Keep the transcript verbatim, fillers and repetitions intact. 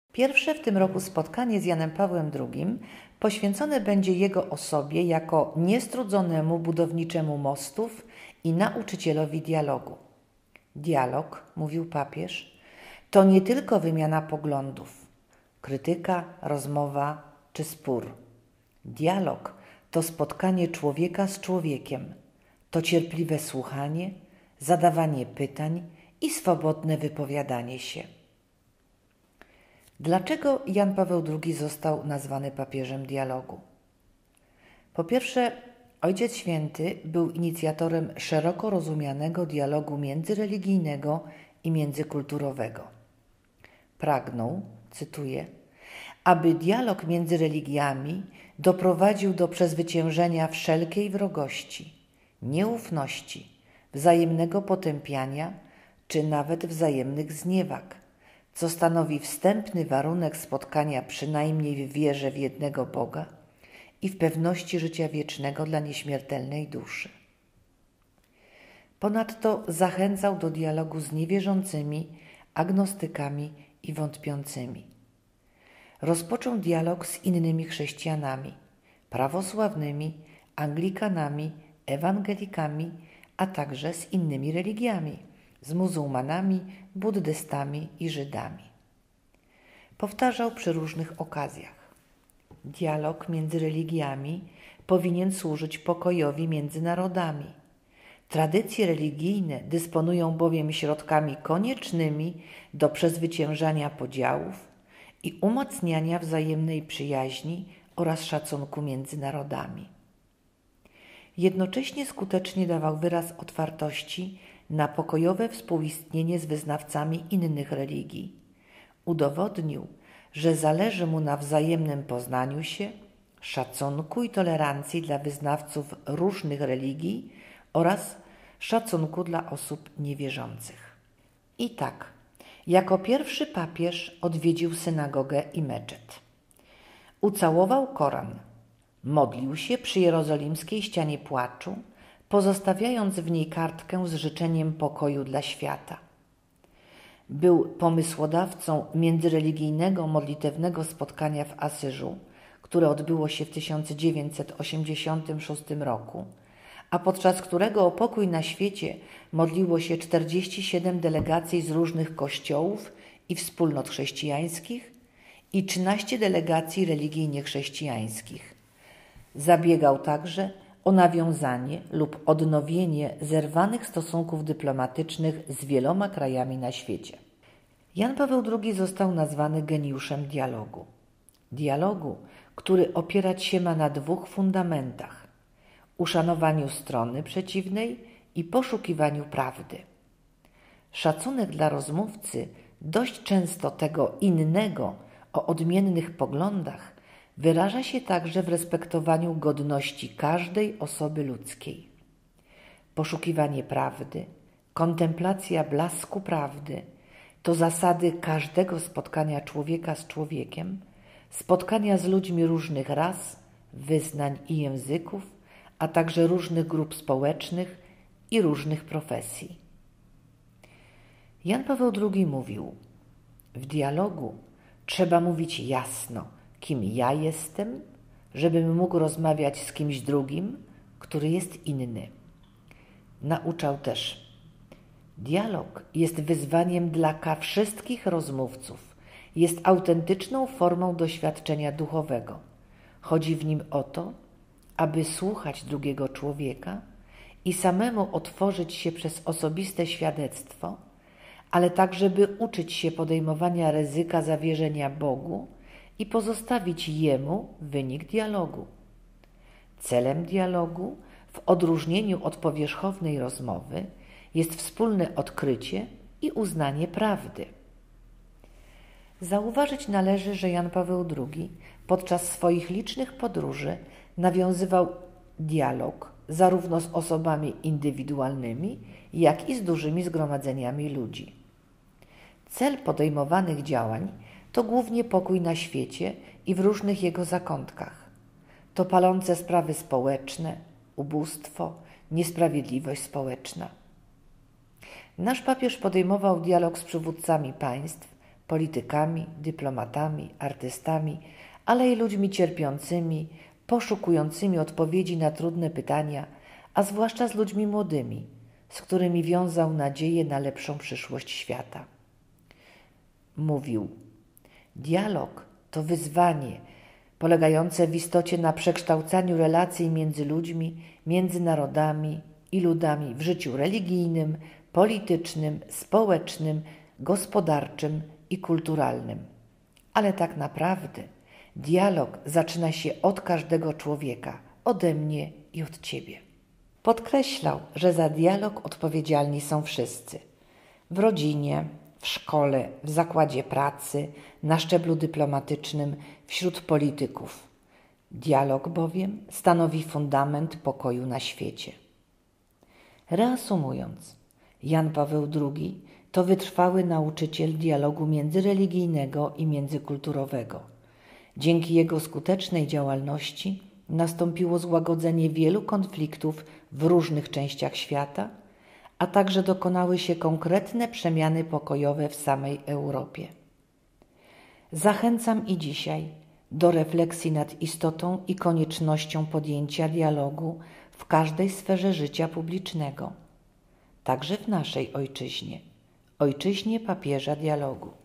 Pierwsze w tym roku spotkanie z Janem Pawłem drugim poświęcone będzie jego osobie jako niestrudzonemu budowniczemu mostów i nauczycielowi dialogu. Dialog, mówił papież, to nie tylko wymiana poglądów, krytyka, rozmowa czy spór. Dialog to spotkanie człowieka z człowiekiem, to cierpliwe słuchanie, zadawanie pytań i swobodne wypowiadanie się. Dlaczego Jan Paweł drugi został nazwany papieżem dialogu? Po pierwsze, Ojciec Święty był inicjatorem szeroko rozumianego dialogu międzyreligijnego i międzykulturowego. Pragnął, cytuję, aby dialog między religiami doprowadził do przezwyciężenia wszelkiej wrogości, nieufności, wzajemnego potępiania czy nawet wzajemnych zniewag, co stanowi wstępny warunek spotkania przynajmniej w wierze w jednego Boga i w pewności życia wiecznego dla nieśmiertelnej duszy. Ponadto zachęcał do dialogu z niewierzącymi, agnostykami i wątpiącymi. Rozpoczął dialog z innymi chrześcijanami, prawosławnymi, anglikanami, ewangelikami, a także z innymi religiami, z muzułmanami, buddystami i Żydami. Powtarzał przy różnych okazjach. Dialog między religiami powinien służyć pokojowi między narodami. Tradycje religijne dysponują bowiem środkami koniecznymi do przezwyciężania podziałów i umacniania wzajemnej przyjaźni oraz szacunku między narodami. Jednocześnie skutecznie dawał wyraz otwartości na pokojowe współistnienie z wyznawcami innych religii. Udowodnił, że zależy mu na wzajemnym poznaniu się, szacunku i tolerancji dla wyznawców różnych religii oraz szacunku dla osób niewierzących. I tak, jako pierwszy papież odwiedził synagogę i meczet. Ucałował Koran, modlił się przy jerozolimskiej ścianie płaczu, pozostawiając w niej kartkę z życzeniem pokoju dla świata. Był pomysłodawcą międzyreligijnego modlitewnego spotkania w Asyżu, które odbyło się w tysiąc dziewięćset osiemdziesiątym szóstym roku, a podczas którego o pokój na świecie modliło się czterdzieści siedem delegacji z różnych kościołów i wspólnot chrześcijańskich i trzynaście delegacji religijnie chrześcijańskich. Zabiegał także o nawiązanie lub odnowienie zerwanych stosunków dyplomatycznych z wieloma krajami na świecie. Jan Paweł drugi został nazwany geniuszem dialogu. Dialogu, który opierać się ma na dwóch fundamentach: uszanowaniu strony przeciwnej i poszukiwaniu prawdy. Szacunek dla rozmówcy, dość często tego innego, o odmiennych poglądach, wyraża się także w respektowaniu godności każdej osoby ludzkiej. Poszukiwanie prawdy, kontemplacja blasku prawdy to zasady każdego spotkania człowieka z człowiekiem, spotkania z ludźmi różnych ras, wyznań i języków, a także różnych grup społecznych i różnych profesji. Jan Paweł drugi mówił: w dialogu trzeba mówić jasno, kim ja jestem, żebym mógł rozmawiać z kimś drugim, który jest inny. Nauczał też: dialog jest wyzwaniem dla wszystkich rozmówców, jest autentyczną formą doświadczenia duchowego. Chodzi w nim o to, aby słuchać drugiego człowieka i samemu otworzyć się przez osobiste świadectwo, ale także by uczyć się podejmowania ryzyka zawierzenia Bogu i pozostawić Jemu wynik dialogu. Celem dialogu, w odróżnieniu od powierzchownej rozmowy, jest wspólne odkrycie i uznanie prawdy. Zauważyć należy, że Jan Paweł drugi podczas swoich licznych podróży nawiązywał dialog zarówno z osobami indywidualnymi, jak i z dużymi zgromadzeniami ludzi. Cel podejmowanych działań to głównie pokój na świecie i w różnych jego zakątkach. To palące sprawy społeczne, ubóstwo, niesprawiedliwość społeczna. Nasz papież podejmował dialog z przywódcami państw, politykami, dyplomatami, artystami, ale i ludźmi cierpiącymi, poszukującymi odpowiedzi na trudne pytania, a zwłaszcza z ludźmi młodymi, z którymi wiązał nadzieję na lepszą przyszłość świata. Mówił: dialog to wyzwanie polegające w istocie na przekształcaniu relacji między ludźmi, między narodami i ludami w życiu religijnym, politycznym, społecznym, gospodarczym i kulturalnym. Ale tak naprawdę dialog zaczyna się od każdego człowieka, ode mnie i od ciebie. Podkreślał, że za dialog odpowiedzialni są wszyscy. W rodzinie, w szkole, w zakładzie pracy, na szczeblu dyplomatycznym, wśród polityków. Dialog bowiem stanowi fundament pokoju na świecie. Reasumując, Jan Paweł drugi to wytrwały nauczyciel dialogu międzyreligijnego i międzykulturowego. Dzięki jego skutecznej działalności nastąpiło złagodzenie wielu konfliktów w różnych częściach świata, a także dokonały się konkretne przemiany pokojowe w samej Europie. Zachęcam i dzisiaj do refleksji nad istotą i koniecznością podjęcia dialogu w każdej sferze życia publicznego, także w naszej ojczyźnie, ojczyźnie papieża dialogu.